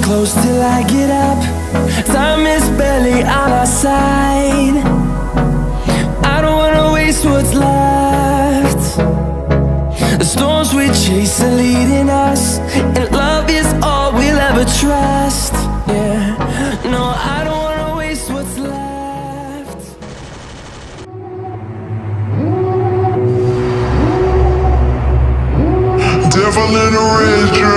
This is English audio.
close till I get up. Time is barely on our side. I don't wanna waste what's left. The storms we chase are leading us, and love is all we'll ever trust. Yeah, no, I don't wanna waste what's left. Devil in a red dress.